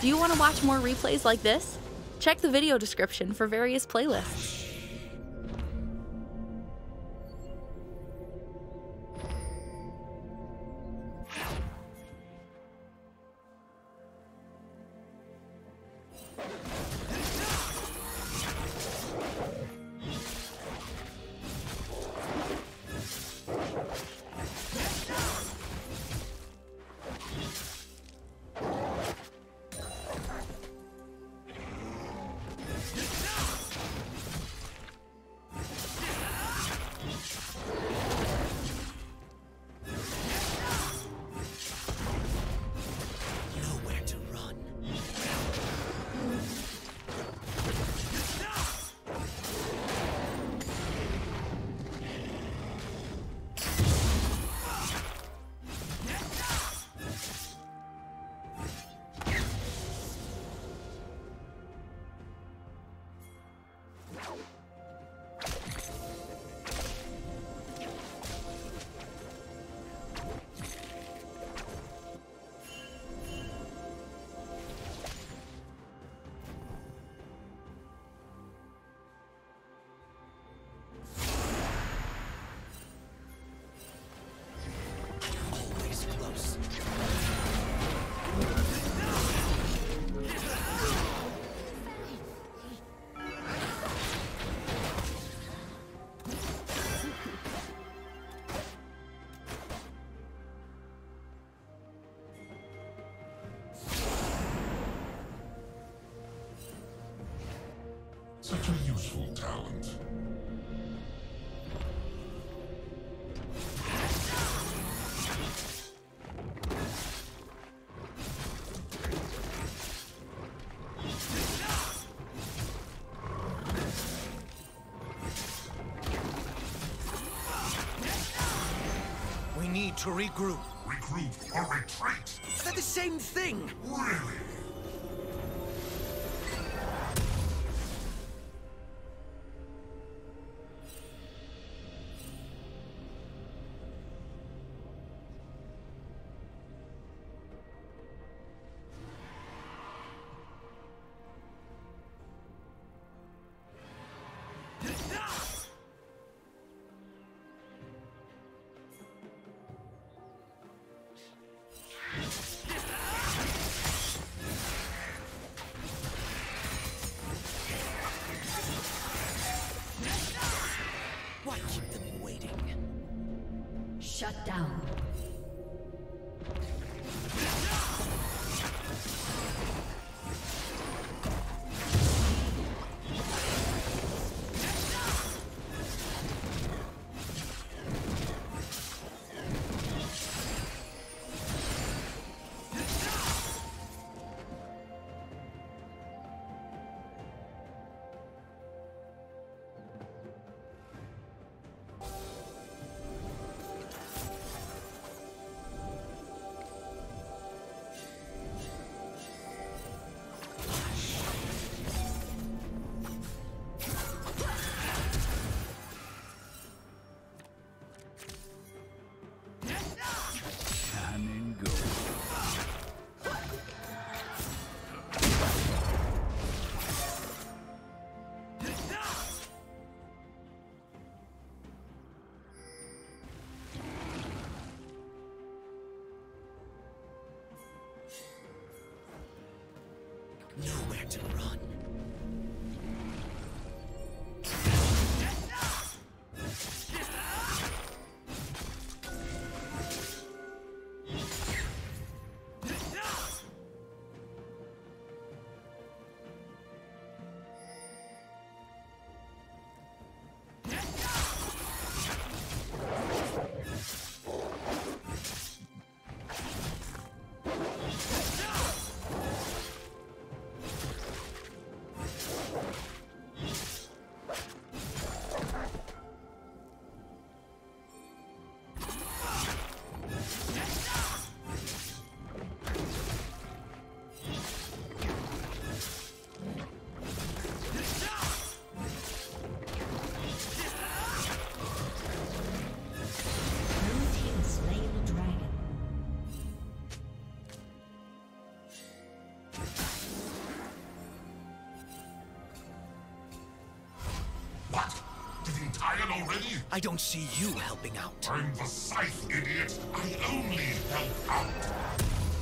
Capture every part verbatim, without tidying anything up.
Do you want to watch more replays like this? Check the video description for various playlists. Such a useful talent. We need to regroup. Regroup or retreat? They're the same thing! Really? Why keep them waiting? Shut down. Nowhere to run. already? I don't see you helping out. I'm the scythe, idiot. I only help out.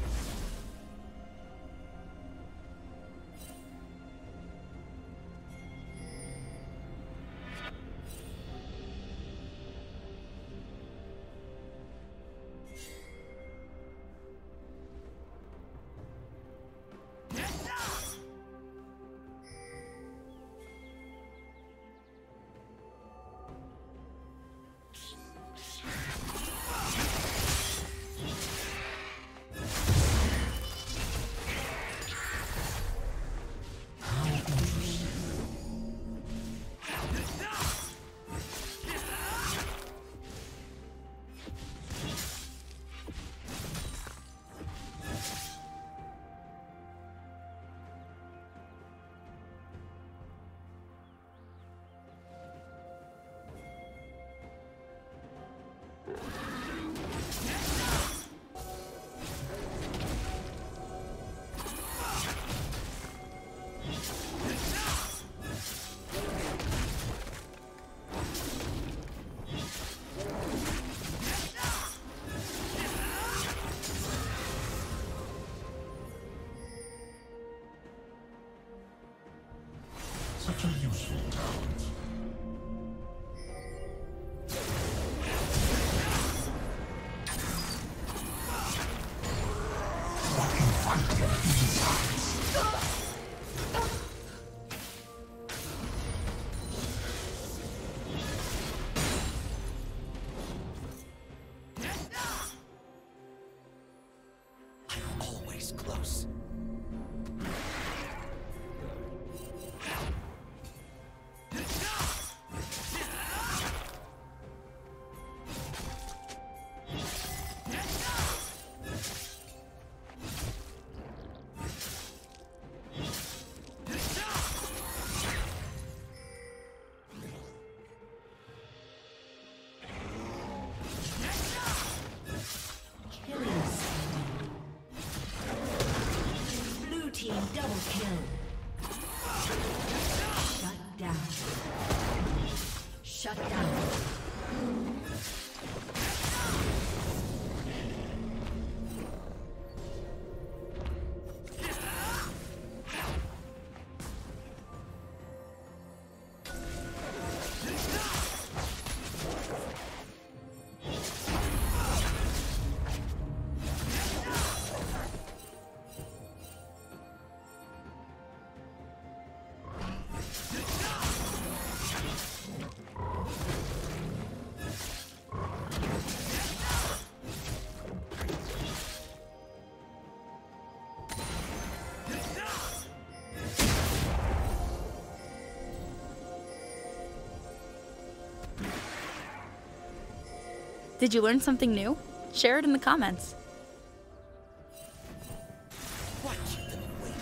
Such a useful talent. Fucking fighting besides. I'm always close. Double kill. Shut down. Shut down. Did you learn something new? Share it in the comments. What keep them waiting?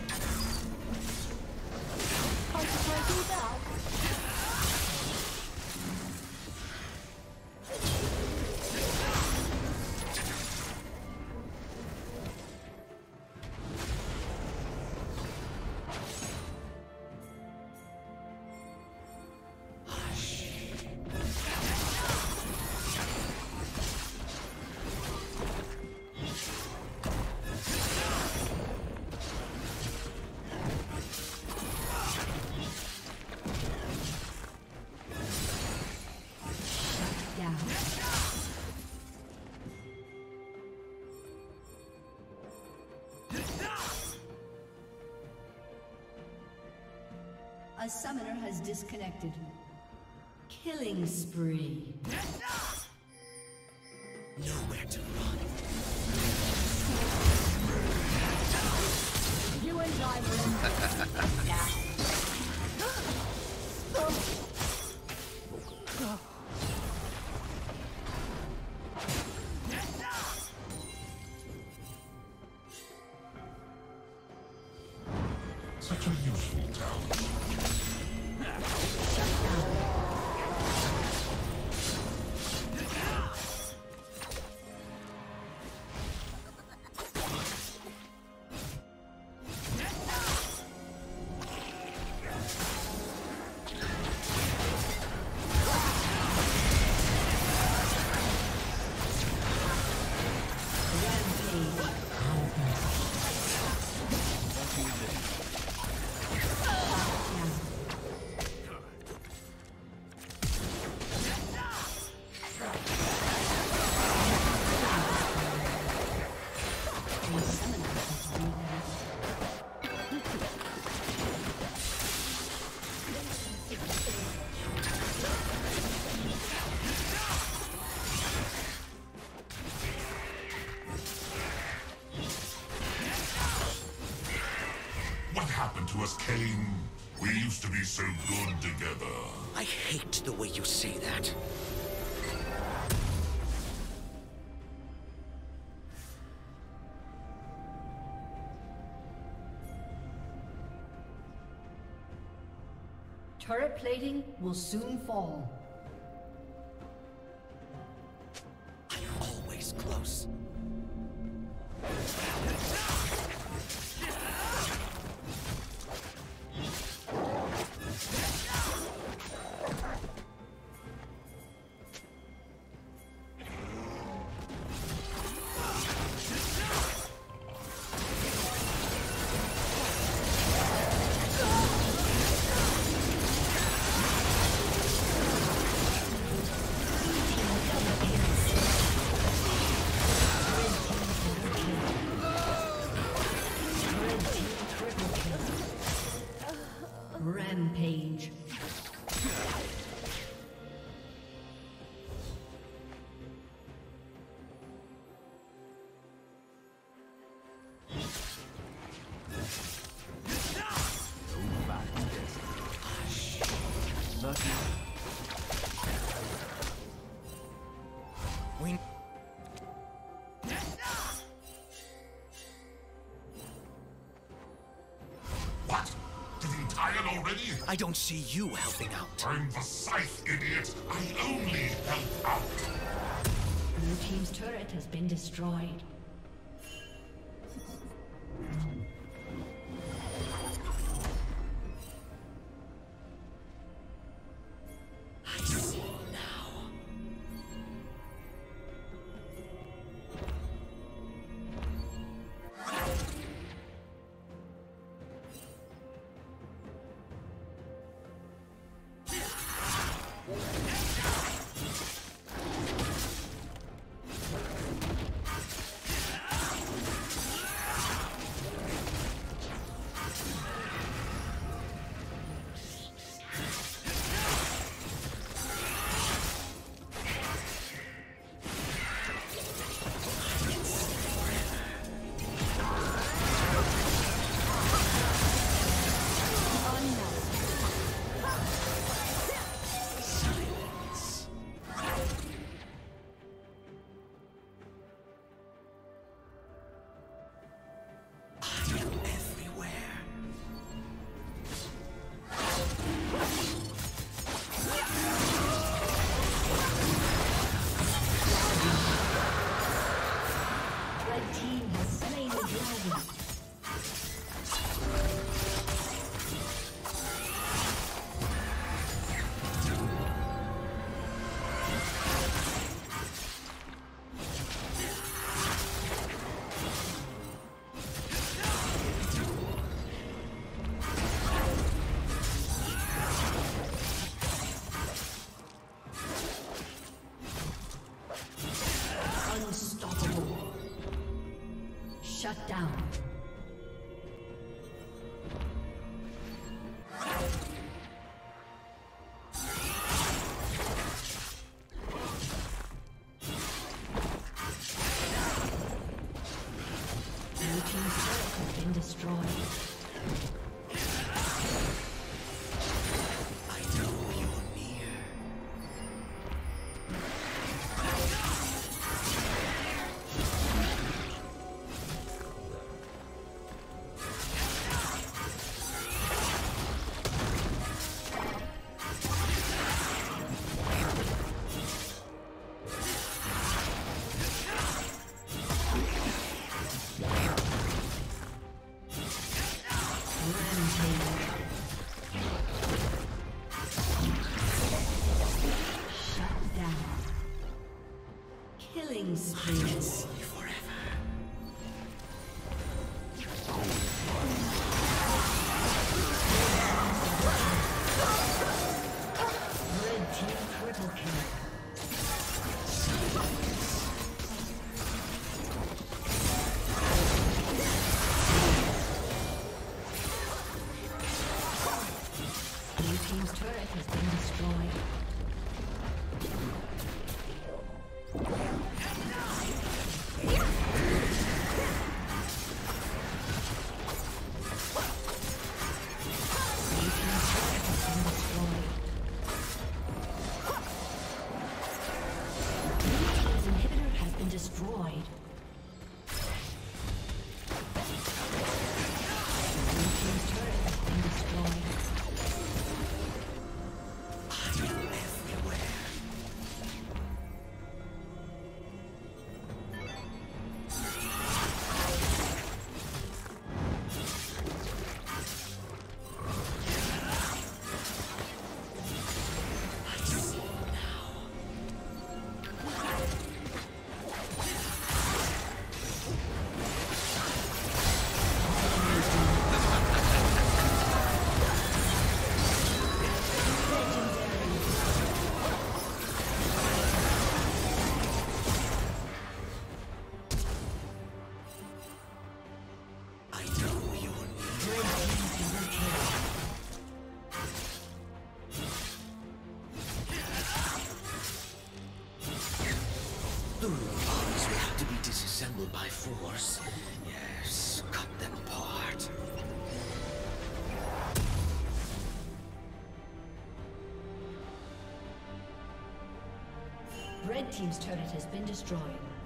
A summoner has disconnected. Killing spree. Nowhere to run. You and I will down. Such a useful talent. us, Kayn. We used to be so good together. I hate the way you say that. Turret plating will soon fall. I'm always close. Rampage. We... What? Did he tired already? I don't see you helping out. I'm the scythe, idiot. I only help out. Blue team's turret has been destroyed. I see now. Shut down. Blue team's turret has been destroyed. I know you're near. Killing spree. Forever. Red team triple kill. Blue team's turret has been destroyed. Red team's turret has been destroyed.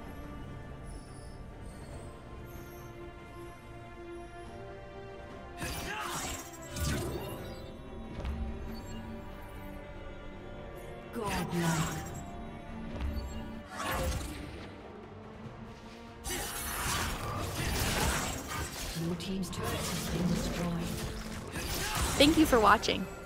Godlike. Blue team's turret has been destroyed. Thank you for watching.